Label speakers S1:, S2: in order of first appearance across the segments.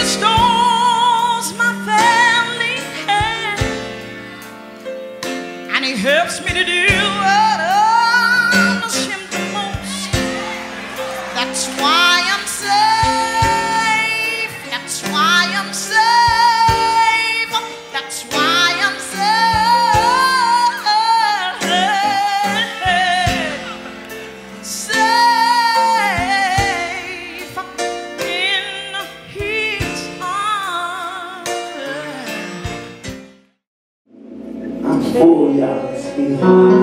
S1: restores my family, and He helps me to do what others Him the most. That's why I'm safe. That's why I'm safe. That's why I'm safe. Safe in His arms.
S2: I'm full, y'all. Excuse me.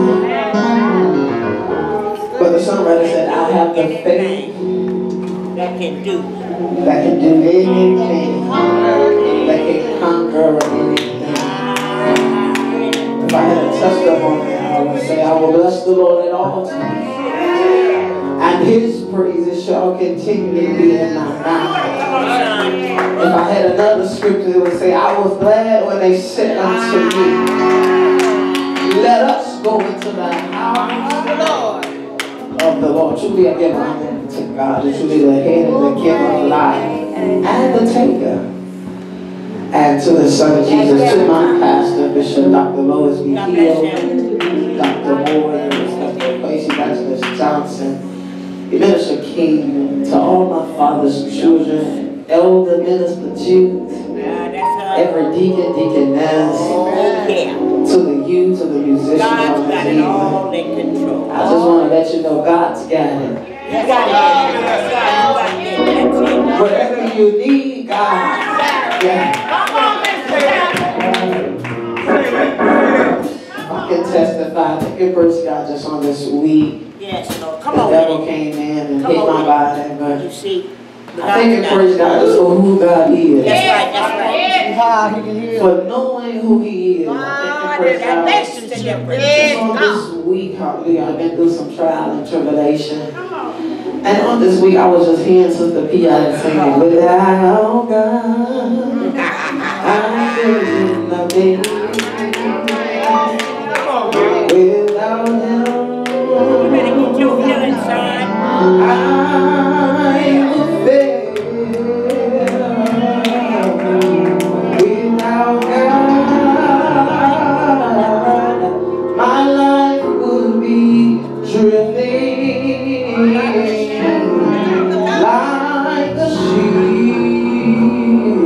S2: But the songwriter said, I have the faith
S3: that can do
S2: anything, that can conquer anything. If I had a testimony, I would say, I will bless the Lord at all times, and His praises shall continually be in my mouth. If I had another scripture, it would say, I was glad when they said unto me, let us go into the house of the Lord. Truly I give honor to God, truly the head and the giver of life, and the taker. And to the Son of Jesus, to my pastor, Bishop Dr. Lois B. Hill, Dr. Moore, Dr. Quasi, Evangelist Johnson, Minister King, to all my father's children, Elder Minister Jude, every deacon, deaconess, to the youth, to the musicians,
S3: God's got it all in control.
S2: I just want to let you know God's got it. Whatever you need, God. I can testify. Thank you, praise God, just on this week.
S3: Yes, Lord. Come
S2: The
S3: on.
S2: devil came in and hit my body, but
S3: You see,
S2: I thank you, praise God, just for who God is.
S3: that's right, that's right.
S2: For knowing who He is. I thank you, praise God.
S3: Makes a difference.
S2: Just on this week, hallelujah, I've been through some trial and tribulation. And on this week, I was just hearing Sister P out and singing, without God, I feel nothing. Without Him,
S3: You better get your healing, son.
S2: I will fail. Without God, my life would be drifting like a sheep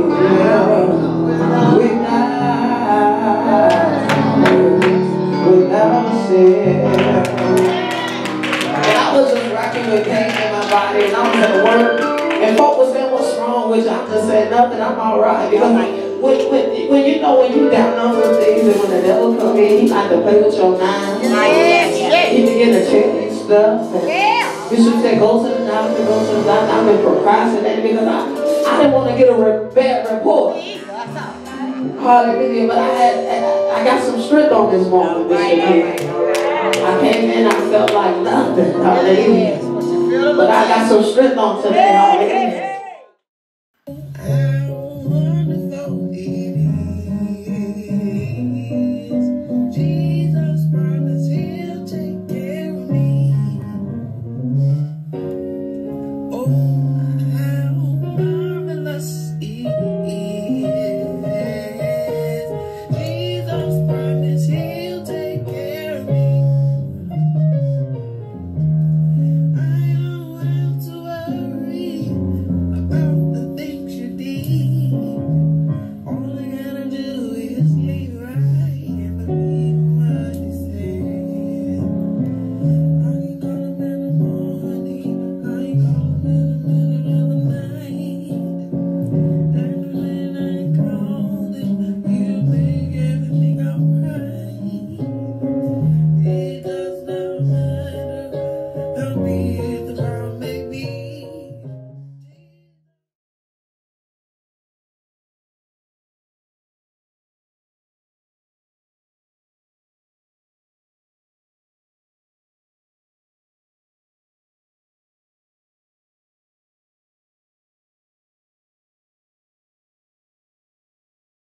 S2: without a sail. And I was just rocking with pain in my body, and I was at work, and folk was saying, what's wrong with you? I just said, nothing, I'm all right. Because when you know when you down on some things, and when the devil come in, he like to play with your mind. He begin to tell you stuff. Bishop said, go to the doctor, go to the doctor. I've been procrastinating because I didn't want to get a bad report. Hallelujah. But I got some strength on this morning, Bishop. I came in, I felt like nothing. Hallelujah. But I got some strength on today. Hallelujah.